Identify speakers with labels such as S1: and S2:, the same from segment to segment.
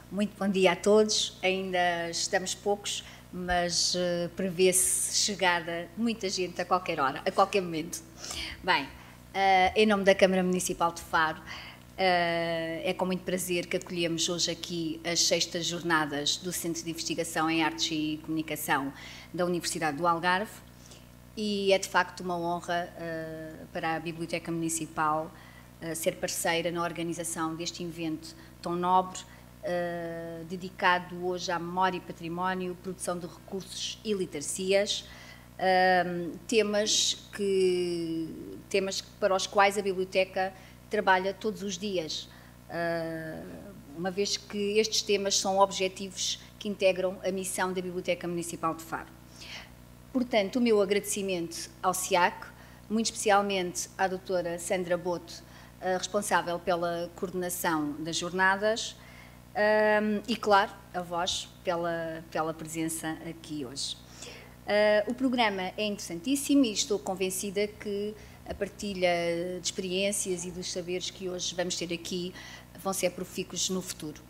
S1: Muito bom dia a todos. Ainda estamos poucos, mas prevê-se chegada de muita gente a qualquer hora, a qualquer momento. Bem, em nome da Câmara Municipal de Faro, é com muito prazer que acolhemos hoje aqui as 6ª jornadas do Centro de Investigação em Artes e Comunicação da Universidade do Algarve e é de facto uma honra para a Biblioteca Municipal ser parceira na organização deste evento tão nobre, dedicado hoje à memória e património, produção de recursos e literacias, temas para os quais a Biblioteca trabalha todos os dias, uma vez que estes temas são objetivos que integram a missão da Biblioteca Municipal de Faro. Portanto, o meu agradecimento ao SIAC, muito especialmente à doutora Sandra Boto, responsável pela coordenação das jornadas, e, claro, a vós pela presença aqui hoje. O programa é interessantíssimo e estou convencida que a partilha de experiências e dos saberes que hoje vamos ter aqui vão ser profícuos no futuro.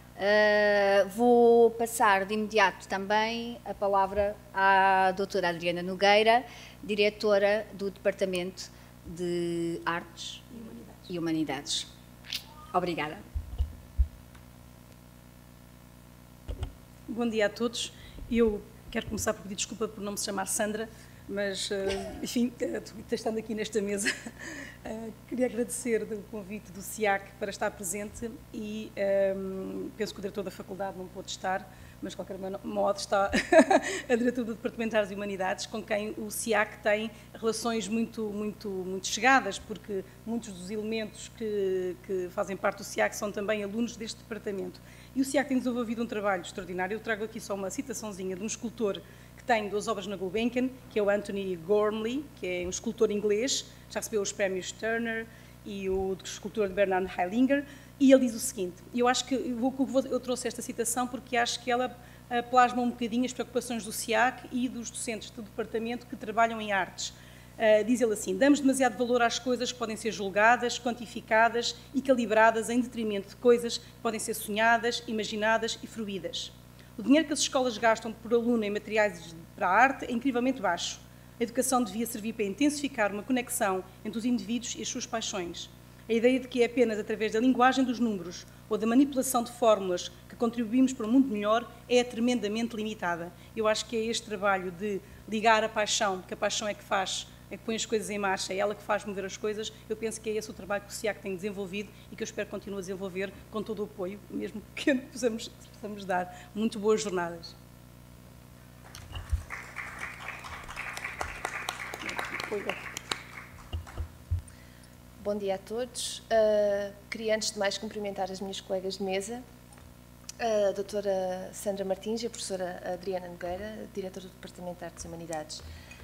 S1: Vou passar de imediato também a palavra à doutora Adriana Nogueira, diretora do Departamento de Artes e Humanidades. Obrigada.
S2: Bom dia a todos. Eu quero começar por pedir desculpa por não me chamar Sandra, mas, enfim, estando aqui nesta mesa, queria agradecer o convite do SIAC para estar presente e penso que o diretor da faculdade não pôde estar, mas de qualquer modo está a diretora do Departamento de Artes e Humanidades, com quem o SIAC tem relações muito chegadas, porque muitos dos elementos que fazem parte do SIAC são também alunos deste departamento. E o SIAC tem desenvolvido um trabalho extraordinário. Eu trago aqui só uma citaçãozinha de um escultor que tem 2 obras na Gulbenkian, que é o Anthony Gormley, que é um escultor inglês, já recebeu os prémios Turner e o escultor de Bernard Heilinger, e ele diz o seguinte, e eu acho que eu trouxe esta citação porque acho que ela plasma um bocadinho as preocupações do SIAC e dos docentes do departamento que trabalham em artes. Diz ele assim: damos demasiado valor às coisas que podem ser julgadas, quantificadas e calibradas em detrimento de coisas que podem ser sonhadas, imaginadas e fruídas. O dinheiro que as escolas gastam por aluno em materiais para a arte é incrivelmente baixo. A educação devia servir para intensificar uma conexão entre os indivíduos e as suas paixões. A ideia de que é apenas através da linguagem dos números ou da manipulação de fórmulas que contribuímos para um mundo melhor é tremendamente limitada. Eu acho que é este trabalho de ligar a paixão, porque a paixão é que põe as coisas em marcha, é ela que faz mover as coisas. Eu penso que é esse o trabalho que o SIAC tem desenvolvido e que eu espero que continue a desenvolver com todo o apoio, mesmo pequeno que possamos dar. Muito boas jornadas.
S3: Bom dia a todos. Queria, antes de mais, cumprimentar as minhas colegas de mesa, a doutora Sandra Martins e a professora Adriana Nogueira, diretora do Departamento de Artes e Humanidades.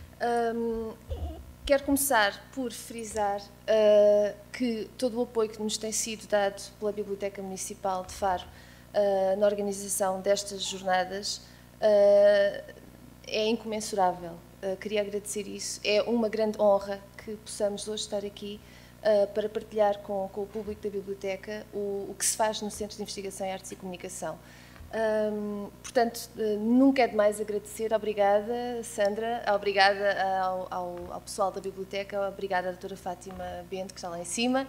S3: Quero começar por frisar que todo o apoio que nos tem sido dado pela Biblioteca Municipal de Faro na organização destas jornadas é incomensurável. Queria agradecer isso. É uma grande honra que possamos hoje estar aqui para partilhar com o público da Biblioteca o que se faz no Centro de Investigação em Artes e Comunicação. Portanto, nunca é demais agradecer. Obrigada, Sandra, obrigada ao pessoal da Biblioteca, obrigada à doutora Fátima Bento, que está lá em cima.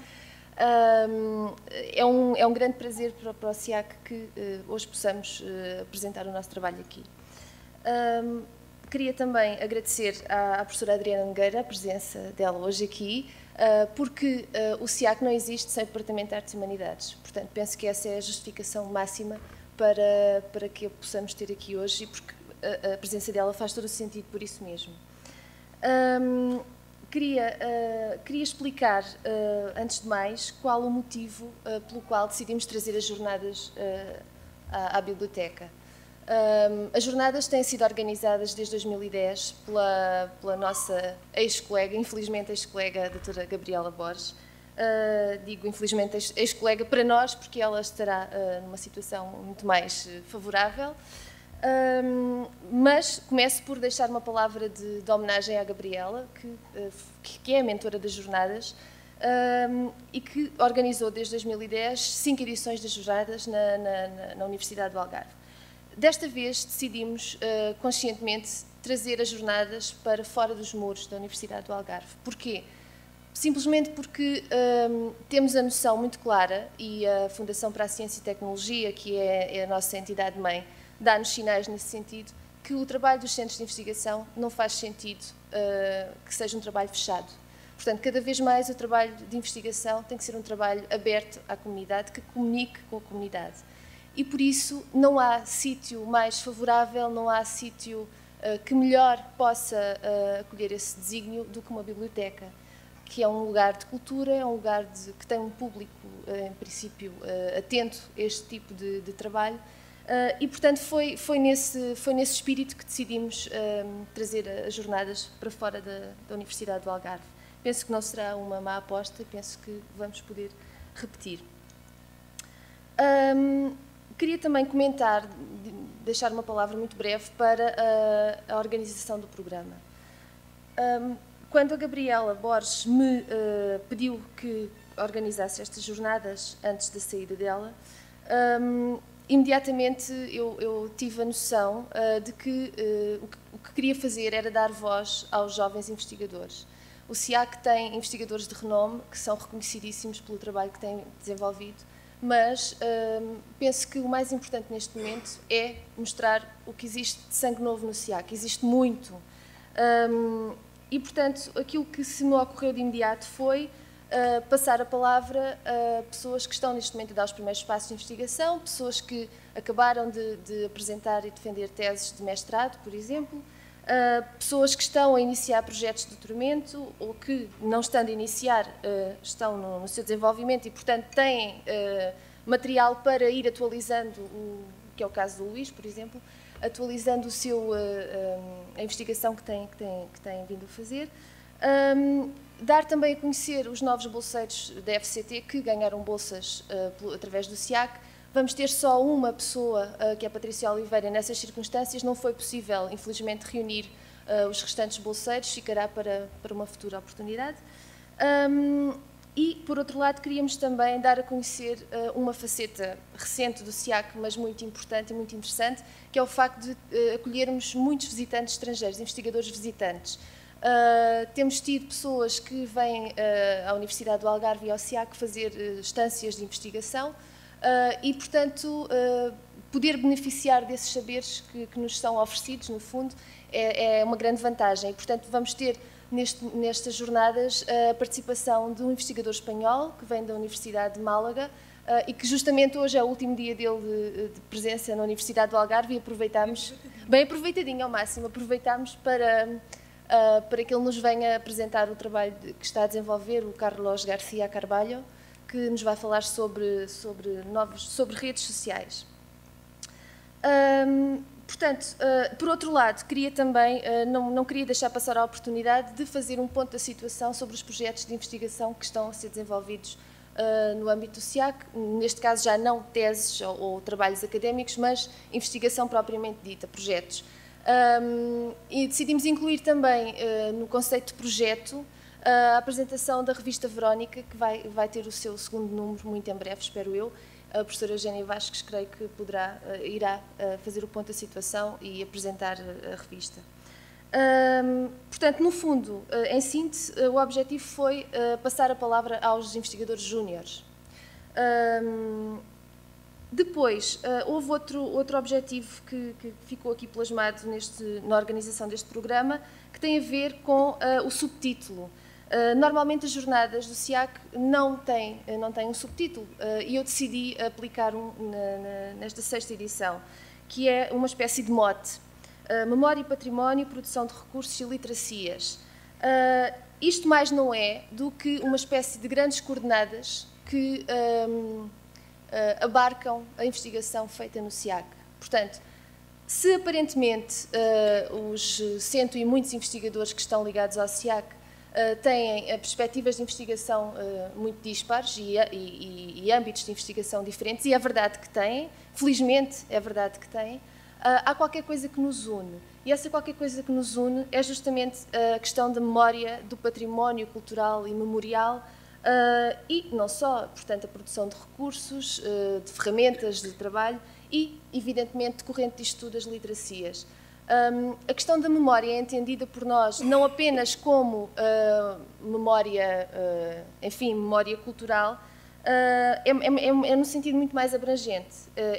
S3: É um grande prazer para o SIAC que hoje possamos apresentar o nosso trabalho aqui. Queria também agradecer à professora Adriana Nogueira a presença dela hoje aqui, porque o SIAC não existe sem o Departamento de Artes e Humanidades. Portanto, penso que essa é a justificação máxima para que a possamos ter aqui hoje e porque a presença dela faz todo o sentido por isso mesmo. Queria explicar, antes de mais, qual o motivo pelo qual decidimos trazer as jornadas à Biblioteca. As jornadas têm sido organizadas desde 2010 pela nossa ex-colega, infelizmente ex-colega, a doutora Gabriela Borges. Digo infelizmente ex-colega para nós, porque ela estará numa situação muito mais favorável. Mas começo por deixar uma palavra de homenagem à Gabriela, que é a mentora das jornadas, e que organizou desde 2010 5 edições das jornadas na Universidade do Algarve. Desta vez decidimos conscientemente trazer as jornadas para fora dos muros da Universidade do Algarve. Porquê? Simplesmente porque temos a noção muito clara, e a Fundação para a Ciência e Tecnologia, que é a nossa entidade-mãe, dá-nos sinais nesse sentido, que o trabalho dos centros de investigação não faz sentido que seja um trabalho fechado. Portanto, cada vez mais o trabalho de investigação tem que ser um trabalho aberto à comunidade, que comunique com a comunidade. E por isso não há sítio mais favorável, não há sítio que melhor possa acolher esse desígnio do que uma biblioteca, que é um lugar de cultura, é um lugar que tem um público, em princípio, atento a este tipo de trabalho. E, portanto, foi nesse espírito que decidimos trazer as jornadas para fora da Universidade do Algarve. Penso que não será uma má aposta, penso que vamos poder repetir. Queria também comentar, deixar uma palavra muito breve para a organização do programa. Quando a Gabriela Borges me pediu que organizasse estas jornadas antes da saída dela, imediatamente eu tive a noção de que o que queria fazer era dar voz aos jovens investigadores. O SIAC tem investigadores de renome que são reconhecidíssimos pelo trabalho que têm desenvolvido, mas penso que o mais importante neste momento é mostrar o que existe de sangue novo no SIAC. Existe muito. E, portanto, aquilo que se me ocorreu de imediato foi passar a palavra a pessoas que estão neste momento a dar os primeiros passos de investigação, pessoas que acabaram de apresentar e defender teses de mestrado, por exemplo, pessoas que estão a iniciar projetos de doutoramento ou que, não estando a iniciar, estão no seu desenvolvimento e, portanto, têm material para ir atualizando, que é o caso do Luís, por exemplo, atualizando a investigação que tem vindo a fazer. Dar também a conhecer os novos bolseiros da FCT que ganharam bolsas através do SIAC. Vamos ter só uma pessoa, que é a Patrícia Oliveira, nessas circunstâncias. Não foi possível, infelizmente, reunir os restantes bolseiros, ficará para uma futura oportunidade. E, por outro lado, queríamos também dar a conhecer uma faceta recente do SIAC, mas muito importante e muito interessante, que é o facto de acolhermos muitos visitantes estrangeiros, investigadores visitantes. Temos tido pessoas que vêm à Universidade do Algarve e ao SIAC fazer estâncias de investigação e, portanto, poder beneficiar desses saberes que nos são oferecidos, no fundo, é uma grande vantagem. E, portanto, vamos ter nestas jornadas a participação de um investigador espanhol que vem da Universidade de Málaga e que justamente hoje é o último dia dele de presença na Universidade do Algarve e aproveitámos, bem aproveitadinho ao máximo, aproveitámos para que ele nos venha apresentar o trabalho que está a desenvolver, o Carlos García Carballo, que nos vai falar sobre redes sociais. Portanto, por outro lado, queria também, não queria deixar passar a oportunidade de fazer um ponto da situação sobre os projetos de investigação que estão a ser desenvolvidos no âmbito do SIAC, neste caso já não teses ou trabalhos académicos, mas investigação propriamente dita, projetos. E decidimos incluir também no conceito de projeto a apresentação da revista Verónica, que vai ter o seu segundo número muito em breve, espero eu. A professora Eugénia Vasques, creio que irá fazer o ponto da situação e apresentar a revista. Portanto, no fundo, em síntese, o objetivo foi passar a palavra aos investigadores júniores. Depois, houve outro objetivo que ficou aqui plasmado na organização deste programa, que tem a ver com o subtítulo. Normalmente as jornadas do SIAC não têm um subtítulo e eu decidi aplicar nesta 6ª edição, que é uma espécie de mote. Memória e património, produção de recursos e literacias. Isto mais não é do que uma espécie de grandes coordenadas que abarcam a investigação feita no SIAC. Portanto, se aparentemente os 100 e muitos investigadores que estão ligados ao SIAC têm perspectivas de investigação muito dispares e âmbitos de investigação diferentes, e é verdade que têm, felizmente é verdade que têm, há qualquer coisa que nos une. E essa qualquer coisa que nos une é justamente a questão da memória, do património cultural e memorial e não só, portanto, a produção de recursos, de ferramentas de trabalho e, evidentemente, decorrente disto tudo, as literacias. A questão da memória é entendida por nós não apenas como memória, enfim, memória cultural, é no sentido muito mais abrangente.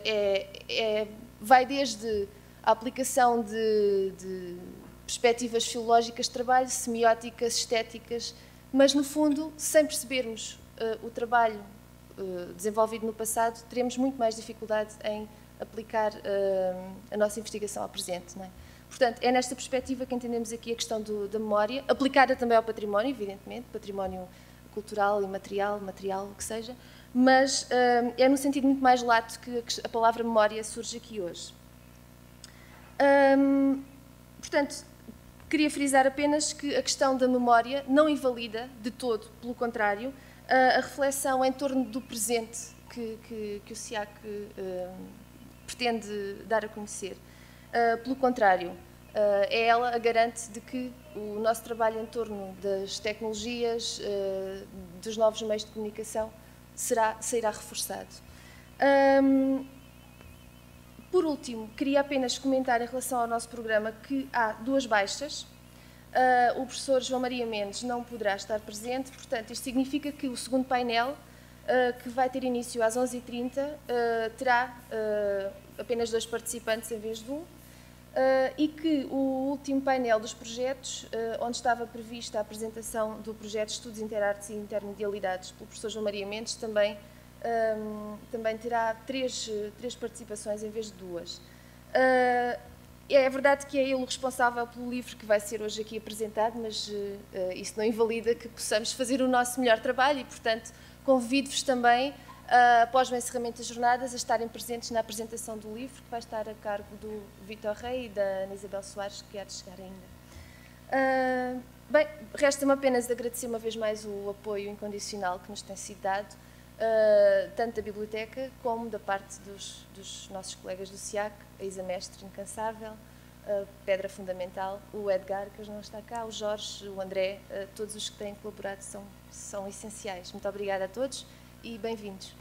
S3: Vai desde a aplicação de perspectivas filológicas de trabalho, semióticas, estéticas, mas, no fundo, sem percebermos o trabalho desenvolvido no passado, teremos muito mais dificuldade em aplicar a nossa investigação ao presente, não é? Portanto, é nesta perspectiva que entendemos aqui a questão da memória, aplicada também ao património, evidentemente, património cultural, imaterial, material, o que seja, mas é no sentido muito mais lato que a palavra memória surge aqui hoje. Portanto, queria frisar apenas que a questão da memória não invalida de todo, pelo contrário, a reflexão em torno do presente que o SIAC pretende dar a conhecer. Pelo contrário, é ela a garante de que o nosso trabalho em torno das tecnologias, dos novos meios de comunicação, sairá reforçado. Por último, queria apenas comentar em relação ao nosso programa que há 2 baixas. O professor João Maria Mendes não poderá estar presente, portanto, isto significa que o segundo painel, que vai ter início às 11h30, terá apenas 2 participantes em vez de 1, e que o último painel dos projetos, onde estava prevista a apresentação do projeto de Estudos Interartes e Intermedialidades pelo professor João Maria Mendes, também terá 3 participações em vez de 2. É verdade que é ele o responsável pelo livro que vai ser hoje aqui apresentado, mas isso não invalida que possamos fazer o nosso melhor trabalho e, portanto, convido-vos também, após o encerramento das jornadas, a estarem presentes na apresentação do livro, que vai estar a cargo do Vítor Rei e da Ana Isabel Soares, que há de chegar ainda. Bem, resta-me apenas agradecer uma vez mais o apoio incondicional que nos tem sido dado, tanto da Biblioteca como da parte dos nossos colegas do SIAC, a Isa Mestre, incansável, a Pedra Fundamental, o Edgar, que hoje não está cá, o Jorge, o André, todos os que têm colaborado são essenciais. Muito obrigada a todos e bem-vindos.